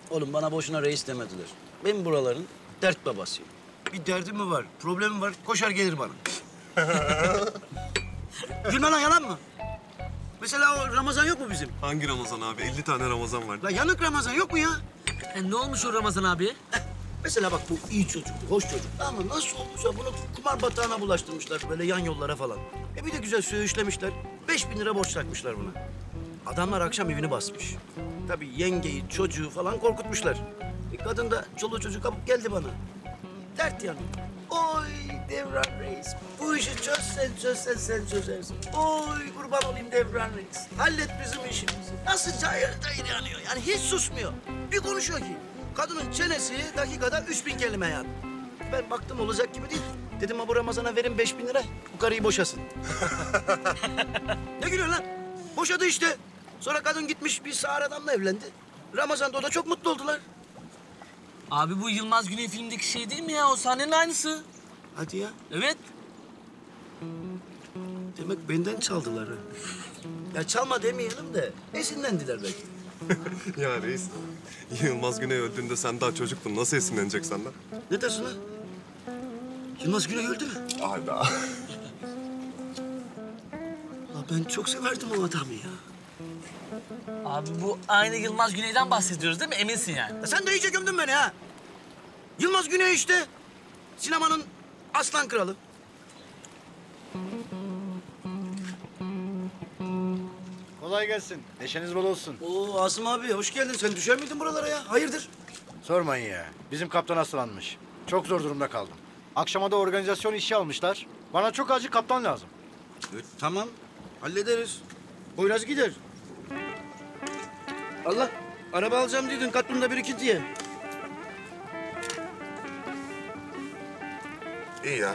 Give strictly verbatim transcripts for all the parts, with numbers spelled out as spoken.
Oğlum bana boşuna reis demediler. Ben buraların dert babasıyım. Bir derdim mi var, problemim var, koşar gelir bana. Gülme lan, yalan mı? Mesela o Ramazan yok mu bizim? Hangi Ramazan abi? elli tane Ramazan var. La yanık Ramazan yok mu ya? E, ne olmuş o Ramazan abi? Mesela bak bu iyi çocuk, hoş çocuk. Ama nasıl olmuş ya? Bunu kumar batağına bulaştırmışlar böyle yan yollara falan. E bir de güzel söğüşlemişler. Beş bin lira borç takmışlar buna. Adamlar akşam evini basmış. Tabii yengeyi, çocuğu falan korkutmuşlar. E kadın da çoluğu çocuğu kapıp geldi bana. Dert yanıyor. Oy Devran Reis, bu işi çözsen çözsen sen çözersin. Oy kurban olayım Devran Reis. Hallet bizim işimizi. Nasıl cayır cayır yanıyor. Yani hiç susmuyor. Bir konuşuyor ki. Kadının çenesi dakikada üç bin kelime yani. Ben baktım olacak gibi değil. Dedim ha bu Ramazan'a verin beş bin lira. Bu karıyı boşasın. Ne gülüyorsun lan? Boşadı işte. Sonra kadın gitmiş bir sağır adamla evlendi. Ramazan'da o da çok mutlu oldular. Abi bu Yılmaz Güney filmdeki şey değil mi ya? O sahnenin aynısı. Hadi ya. Evet. Demek benden çaldılar ha. Ya çalma demeyelim de esinlendiler belki. Ya reis, Yılmaz Güney öldüğünde sen daha çocuktun. Nasıl esinlenecek senden? Ne dersin lan? Yılmaz Güney öldü mü? Hayda. La ben çok severdim o adamı ya. Abi bu aynı Yılmaz Güney'den bahsediyoruz değil mi? Eminsin yani. Ya sen de iyice gömdün beni ha. Yılmaz Güney işte. Sinemanın aslan kralı. Kolay gelsin. Neşeniz bol olsun. Oo Asım abi hoş geldin. Sen düşer miydin buralara ya? Hayırdır? Sormayın ya. Bizim kaptan hastalanmış. Çok zor durumda kaldım. Akşama da organizasyon işi almışlar. Bana çok acil kaptan lazım. Evet, tamam. Hallederiz. Poyraz gider. Allah. Araba alacağım diyordun Katlum'da birikintiye. İyi ya.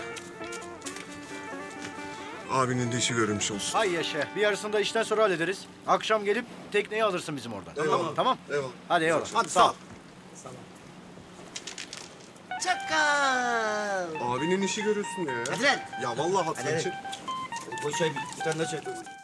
Abinin de işi görülmüş olsun. Hay yaşa. Bir yarısını da işten sonra hallederiz. Akşam gelip tekneyi alırsın bizim oradan. Eyvallah. Tamam. Eyvallah. Hadi eyvallah. Hadi sağ ol. Çakal. Abinin işi görülsün ya. Hadi lan. Ya vallahi Hadi, hatırın için. Koy çay bir, bir tane daha çay koy.